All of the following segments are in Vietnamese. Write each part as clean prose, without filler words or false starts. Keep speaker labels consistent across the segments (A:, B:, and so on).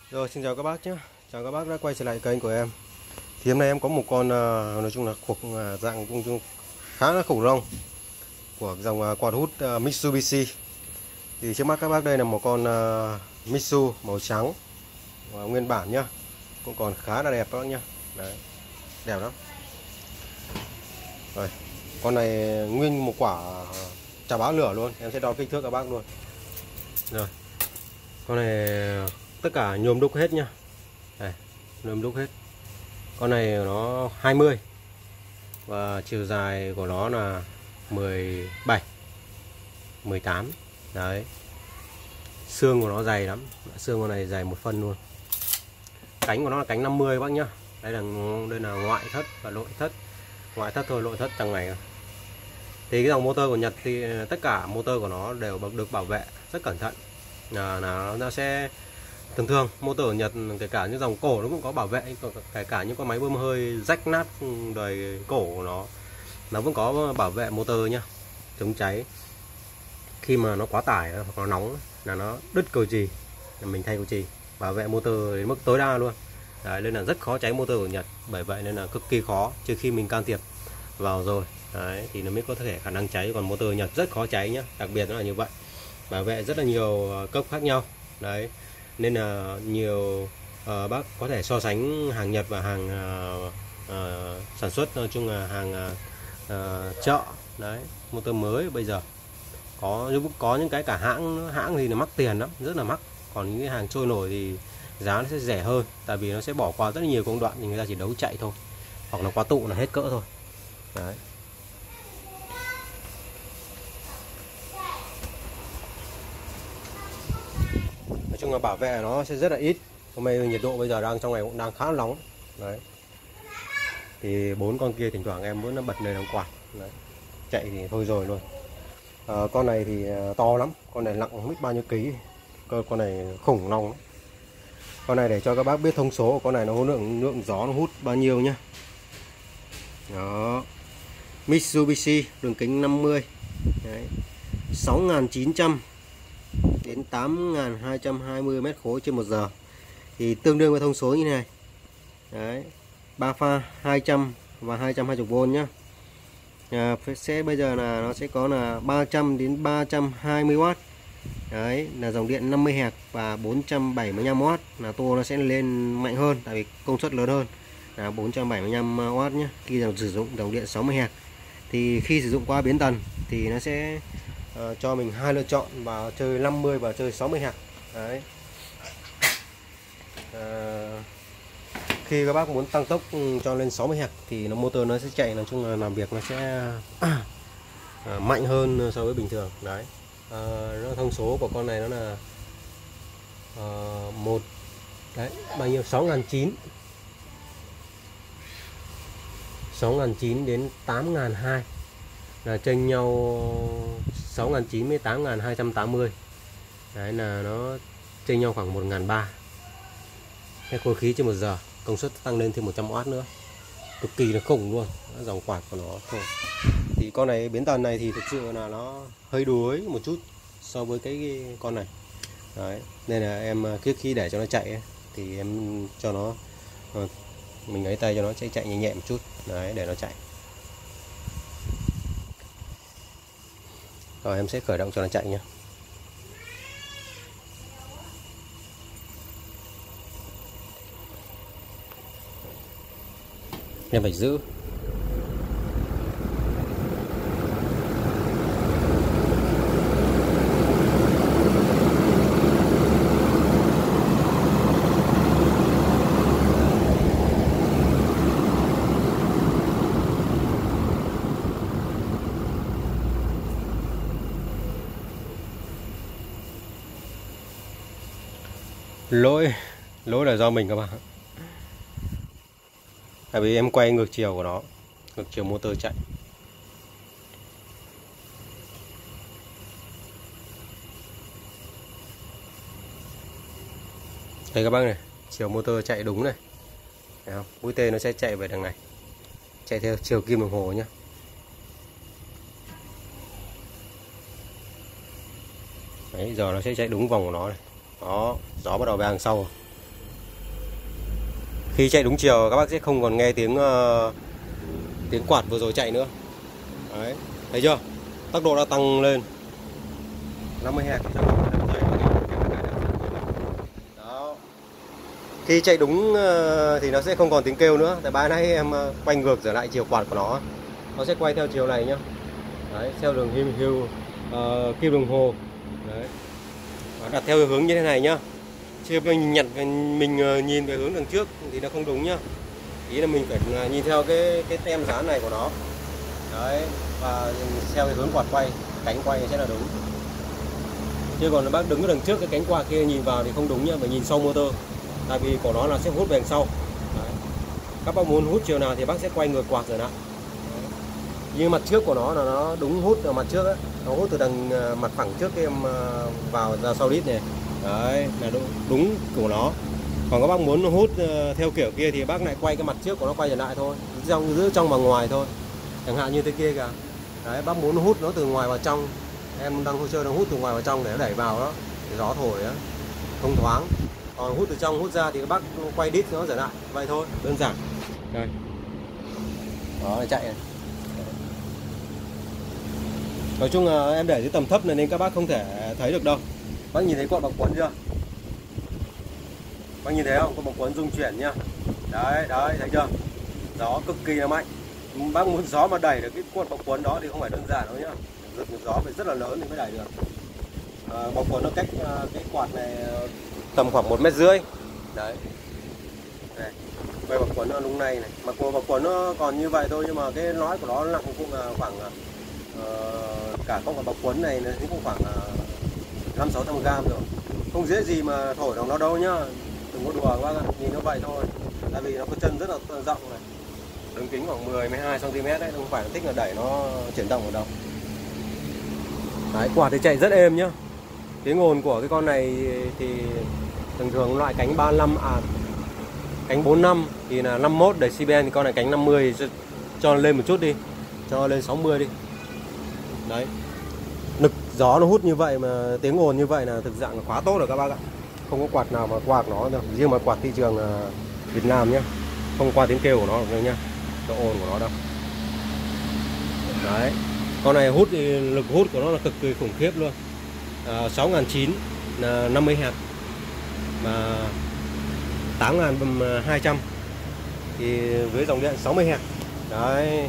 A: Rồi, xin chào các bác nhé. Chào các bác đã quay trở lại kênh của em. Thì hôm nay em có một con nói chung là thuộc dạng cũng khá là khủng long của dòng quạt hút Mitsubishi. Thì trước mắt các bác đây là một con Mitsu màu trắng nguyên bản nhá. Cũng còn khá là đẹp các bác nhá. Đấy, đẹp lắm. Rồi, con này nguyên một quả chà bá lửa luôn. Em sẽ đo kích thước các bác luôn. Rồi, con này tất cả nhôm đúc hết nhá. Đây, nhôm đúc hết. Con này nó 20 và chiều dài của nó là 17 18. Đấy, xương của nó dày lắm, xương con này dày một phân luôn. Cánh của nó là cánh 50 bác nhá. Đây là ngoại thất và nội thất. Ngoại thất thôi, nội thất trong này. Thì cái dòng motor của Nhật thì tất cả motor của nó đều được bảo vệ rất cẩn thận. Nó sẽ thường motor ở Nhật, kể cả những dòng cổ nó cũng có bảo vệ, kể cả những con máy bơm hơi rách nát đời cổ của nó vẫn có bảo vệ motor nhá, chống cháy. Khi mà nó quá tải hoặc nó nóng là nó đứt cầu chì, mình thay cầu chì, bảo vệ motor đến mức tối đa luôn. Đấy, nên là rất khó cháy motor của Nhật, bởi vậy nên là cực kỳ khó, trừ khi mình can thiệp vào rồi. Đấy, thì nó mới có thể khả năng cháy, còn motor Nhật rất khó cháy nhá, đặc biệt nó là như vậy, bảo vệ rất là nhiều cấp khác nhau. Đấy, nên là nhiều bác có thể so sánh hàng Nhật và hàng sản xuất, nói chung là hàng chợ. Đấy, motor mới bây giờ có những cái cả hãng thì là mắc tiền lắm, rất là mắc. Còn những cái hàng trôi nổi thì giá nó sẽ rẻ hơn, tại vì nó sẽ bỏ qua rất là nhiều công đoạn, thì người ta chỉ đấu chạy thôi, hoặc là quá tụ là hết cỡ thôi. Đấy, nói chung là bảo vệ nó sẽ rất là ít. Hôm nay nhiệt độ bây giờ đang trong ngày cũng đang khá là nóng. Đấy, thì 4 con kia thỉnh thoảng em vẫn nó bật lên làm quạt. Đấy, chạy thì thôi rồi luôn. Con này thì to lắm, con này nặng không biết bao nhiêu ký, con này khủng long lắm. Con này để cho các bác biết thông số của con này, nó lượng gió nó hút bao nhiêu nhá. Đó, Mitsubishi đường kính 50. Đấy, 6.900 đến 8.220 mét khối trên 1 giờ, thì tương đương với thông số như này. Đấy, 3 pha 200 và 220V nhá. Sẽ bây giờ là nó sẽ có là 300 đến 320W. Đấy, là dòng điện 50Hz và 475W, là tua nó sẽ lên mạnh hơn, tại vì công suất lớn hơn, là 475W nhé. Khi sử dụng dòng điện 60Hz thì khi sử dụng qua biến tần thì nó sẽ cho mình hai lựa chọn, và chơi 50 và chơi 60Hz. Đấy, khi các bác muốn tăng tốc cho lên 60Hz thì motor nó sẽ chạy, nói chung là làm việc nó sẽ mạnh hơn so với bình thường. Đấy, nó thông số của con này nó là một đấy bao nhiêu, 6.900 đến 8.200, là chênh nhau 6.900 với 8.280. Đấy, là nó chênh nhau khoảng 1.300 cái khối khí trên 1 giờ. Công suất tăng lên thêm 100W nữa, cực kỳ là khủng luôn. Dòng quạt của nó thôi. Thì con này biến tần này thì thực sự là nó hơi đuối một chút so với cái con này. Đấy, nên là em khi để cho nó chạy ấy, thì em cho nó mình ấy tay cho nó chạy nhẹ nhẹ một chút. Đấy, để nó chạy. Rồi em sẽ khởi động cho nó chạy nhé. Em phải giữ. Lỗi là do mình các bạn, tại vì em quay ngược chiều của nó, ngược chiều motor chạy. Đây các bác này, chiều motor chạy đúng này, thấy không? Mũi tên nó sẽ chạy về đằng này, chạy theo chiều kim đồng hồ nhé. Đấy, giờ nó sẽ chạy đúng vòng của nó này. Đó, gió bắt đầu về hàng sau. Khi chạy đúng chiều các bác sẽ không còn nghe tiếng quạt vừa rồi chạy nữa. Đấy, thấy chưa? Tốc độ đã tăng lên 50 Hz. Đó. Khi chạy đúng thì nó sẽ không còn tiếng kêu nữa. Tại ban nãy em quay ngược trở lại chiều quạt của nó sẽ quay theo chiều này nhá. Đấy, theo đường kim đồng hồ. Đấy. Đặt theo hướng như thế này nhá. Chứ mình nhìn về hướng đằng trước thì nó không đúng nhá. Ý là mình phải nhìn theo cái tem dán này của nó. Đấy, và theo cái hướng quạt quay, cánh quay sẽ là đúng. Chứ còn bác đứng ở đằng trước cái cánh quạt kia nhìn vào thì không đúng nhá, phải nhìn sau motor. Tại vì của nó là sẽ hút về đằng sau. Đấy. Các bác muốn hút chiều nào thì bác sẽ quay ngược quạt rồi lại. Nhưng mặt trước của nó là nó đúng hút ở mặt trước á, nó hút từ đằng mặt phẳng trước em vào ra sau đít này. Đấy, là đúng của nó. Còn các bác muốn hút theo kiểu kia thì bác lại quay cái mặt trước của nó quay trở lại thôi, giữa trong và ngoài thôi. Chẳng hạn như thế kia kìa. Đấy, bác muốn hút nó từ ngoài vào trong, em đang chơi đang hút từ ngoài vào trong để nó đẩy vào đó, để gió thổi á, thông thoáng. Còn hút từ trong hút ra thì bác quay đít nó trở lại, vậy thôi, đơn giản. Đây. Đó, chạy này. Nói chung là em để dưới tầm thấp này nên các bác không thể thấy được đâu. Bác nhìn thấy con bọc quấn chưa? Bác nhìn thấy không? Con bọc quấn rung chuyển nhá. Đấy, đấy, thấy chưa? Gió cực kỳ là mạnh. Bác muốn gió mà đẩy được cái con bọc quấn đó thì không phải đơn giản đâu nhá. Gió phải rất là lớn thì mới đẩy được. Bọc quấn nó cách cái quạt này tầm khoảng 1,5 mét. Đấy. Này, quay bọc quấn nó lúc này này. Mà bọc quấn nó còn như vậy thôi nhưng mà cái lõi của nó nặng cũng là khoảng cả con bọc quấn này thì cũng khoảng 500-600 gram rồi. Không dễ gì mà thổi được nó đâu nhá. Đừng có đùa các bác ạ, nhìn nó vậy thôi. Tại vì nó có chân rất là rộng này. Đường kính khoảng 10-12 cm đấy, không phải là thích là đẩy nó chuyển động ở đâu. Đấy, quạt thì chạy rất êm nhá. Tiếng ồn của cái con này thì thường thường loại cánh 35 cánh 45 thì là 51 decibel, thì con này cánh 50 cho lên một chút đi, cho lên 60 đi. Đấy. Nực gió nó hút như vậy mà tiếng ồn như vậy là thực dạng là quá tốt rồi các bác ạ. Không có quạt nào mà qua nó đâu. Riêng mà quạt thị trường Việt Nam nhé, không qua tiếng kêu của nó đâu nhá, độ ồn của nó đâu. Đấy. Con này hút thì lực hút của nó là cực kỳ khủng khiếp luôn. 6.900 là 50 Hz mà 8.200 thì với dòng điện 60 Hz. Đấy.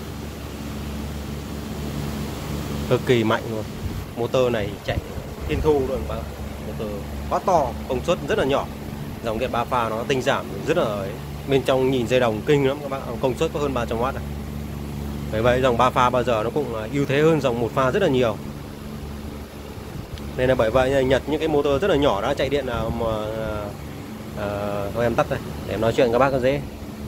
A: Cực kỳ mạnh luôn. Motor này chạy thiên thu luôn các bạn. Motor quá to, công suất rất là nhỏ. Dòng điện 3 pha nó tinh giảm rất là ấy. Bên trong nhìn dây đồng kinh lắm các bạn, công suất có hơn 300W này. Bởi vậy dòng 3 pha bao giờ nó cũng ưu thế hơn dòng 1 pha rất là nhiều. Nên là bởi vậy Nhật những cái motor rất là nhỏ đã chạy điện nào mà thôi em tắt đây để em nói chuyện các bác có dễ.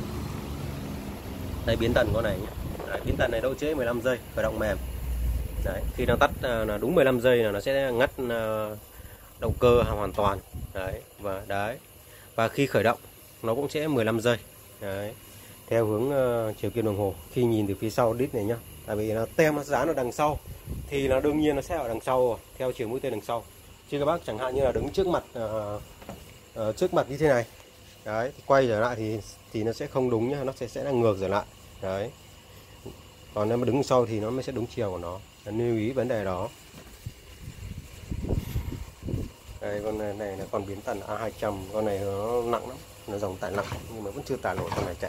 A: Đây biến tần con này nhé. Đấy, biến tần này độ trễ 15 giây khởi động mềm. Đấy, khi nó tắt là đúng 15 giây là nó sẽ ngắt động cơ hoàn toàn. Đấy, và khi khởi động nó cũng sẽ 15 giây. Đấy, theo hướng chiều kim đồng hồ. Khi nhìn từ phía sau đít này nhá, tại vì nó tem nó dán ở đằng sau thì nó đương nhiên nó sẽ ở đằng sau theo chiều mũi tên đằng sau. Chứ các bác chẳng hạn như là đứng trước mặt như thế này, đấy, quay trở lại thì nó sẽ không đúng nhá, nó sẽ là ngược trở lại. Đấy. Còn nếu mà đứng sau thì nó mới sẽ đúng chiều của nó. Lưu ý vấn đề đó. Đây, con này là con biến tần A200, con này nó nặng lắm, nó dòng tải nặng nhưng mà vẫn chưa tải nổi con này chạy.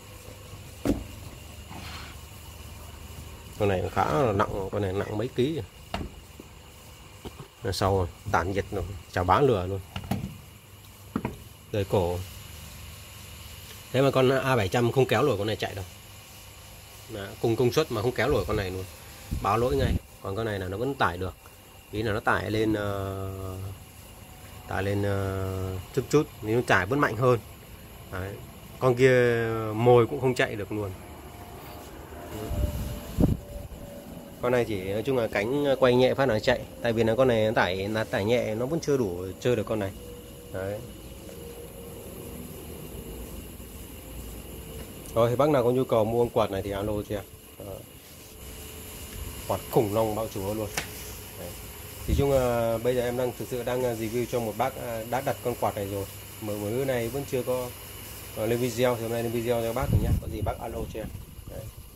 A: Con này khá là nặng, con này nặng mấy ký. Sau rồi, tản nhiệt rồi, chào bán lửa luôn. Rời cổ. Thế mà con A700 không kéo nổi con này chạy đâu. Cùng công suất mà không kéo nổi con này luôn, báo lỗi ngay. Còn con này là nó vẫn tải được, ý là nó tải lên chút chút, nếu nó tải vẫn mạnh hơn. Đấy. Con kia mồi cũng không chạy được luôn. Con này chỉ nói chung là cánh quay nhẹ phát là chạy, tại vì là con này nó tải nhẹ, nó vẫn chưa đủ chơi được con này. Đấy. Rồi thì bác nào có nhu cầu mua con quạt này thì alo cho em. Quạt khủng long bao chúa luôn. Đấy. Thì chung là bây giờ em thực sự đang review cho một bác đã đặt con quạt này rồi, mà mới này vẫn chưa có lên video thì hôm nay lên video cho bác nhé, có gì bác alo cho em. Đấy.